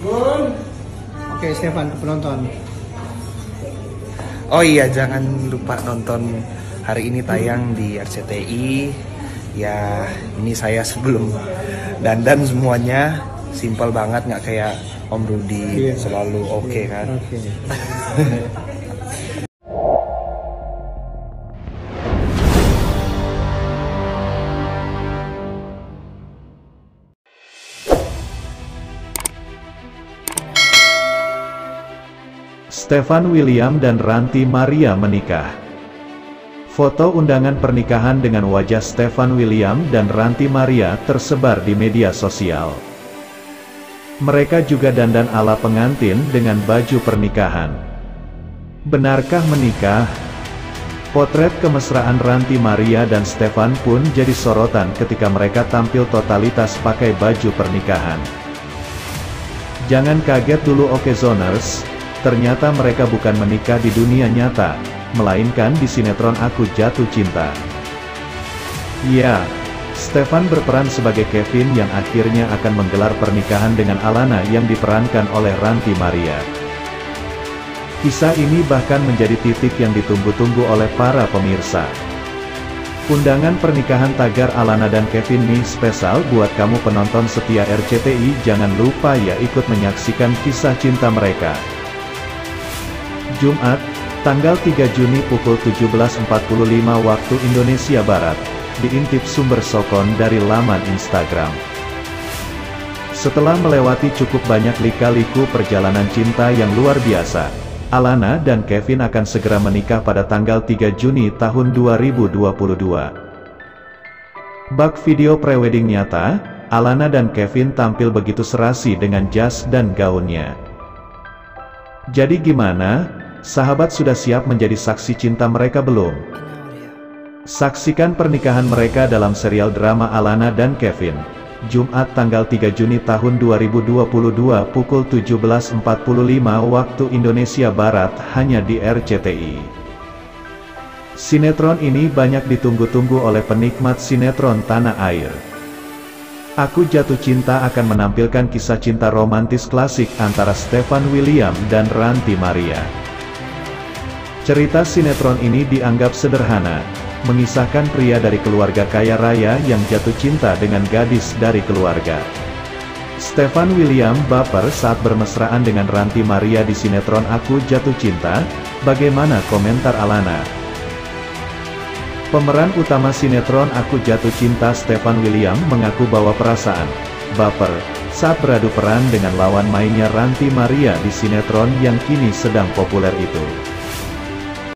Oke, Stefan, ke penonton. Oh iya, jangan lupa nonton hari ini tayang di RCTI. Ya, ini saya sebelum dandan semuanya simpel banget, nggak kayak Om Rudi selalu oke kan. Stefan William dan Ranti Maria menikah. Foto undangan pernikahan dengan wajah Stefan William dan Ranti Maria tersebar di media sosial. Mereka juga dandan ala pengantin dengan baju pernikahan. Benarkah menikah? Potret kemesraan Ranti Maria dan Stefan pun jadi sorotan ketika mereka tampil totalitas pakai baju pernikahan. Jangan kaget dulu Okezoners. Ternyata mereka bukan menikah di dunia nyata, melainkan di sinetron Aku Jatuh Cinta. Ya, Stefan berperan sebagai Kevin yang akhirnya akan menggelar pernikahan dengan Alana yang diperankan oleh Ranti Maria. Kisah ini bahkan menjadi titik yang ditunggu-tunggu oleh para pemirsa. Undangan pernikahan tagar Alana dan Kevin nih spesial buat kamu penonton setia RCTI. Jangan lupa ya ikut menyaksikan kisah cinta mereka. Jumat, tanggal 3 Juni pukul 17.45 waktu Indonesia Barat, diintip sumber Sokon dari laman Instagram. Setelah melewati cukup banyak lika-liku perjalanan cinta yang luar biasa, Alana dan Kevin akan segera menikah pada tanggal 3 Juni tahun 2022. Bak video prewedding nyata, Alana dan Kevin tampil begitu serasi dengan jas dan gaunnya. Jadi gimana? Sahabat sudah siap menjadi saksi cinta mereka belum? Saksikan pernikahan mereka dalam serial drama Alana dan Kevin. Jumat tanggal 3 Juni tahun 2022 pukul 17.45 waktu Indonesia Barat hanya di RCTI. Sinetron ini banyak ditunggu-tunggu oleh penikmat sinetron tanah air. Aku Jatuh Cinta akan menampilkan kisah cinta romantis klasik antara Stefan William dan Ranti Maria. Cerita sinetron ini dianggap sederhana, mengisahkan pria dari keluarga kaya raya yang jatuh cinta dengan gadis dari keluarga. Stefan William baper saat bermesraan dengan Ranti Maria di sinetron Aku Jatuh Cinta. Bagaimana komentar Alana? Pemeran utama sinetron Aku Jatuh Cinta Stefan William mengaku bahwa perasaan baper saat beradu peran dengan lawan mainnya Ranti Maria di sinetron yang kini sedang populer itu.